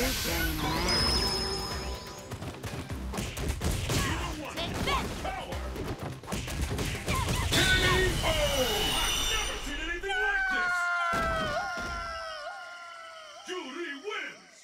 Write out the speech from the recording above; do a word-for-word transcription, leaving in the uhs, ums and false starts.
Who's getting mad? Take that! Power! K O! I've never seen anything like this! Julie wins!